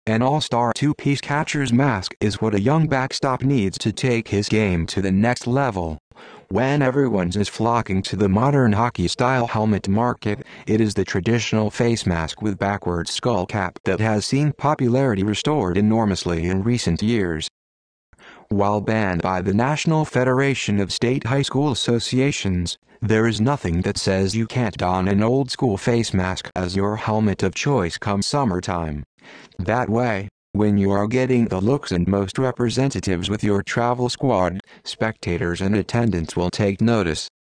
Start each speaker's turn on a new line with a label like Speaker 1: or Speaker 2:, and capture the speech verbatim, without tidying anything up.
Speaker 1: An all-star two-piece catcher's mask is what a young backstop needs to take his game to the next level. When everyone is flocking to the modern hockey-style helmet market, it is the traditional face mask with backwards skull cap that has seen popularity restored enormously in recent years. While banned by the National Federation of State High School Associations, there is nothing that says you can't don an old-school face mask as your helmet of choice come summertime. That way, when you are getting the looks and most representatives with your travel squad, spectators and attendants will take notice.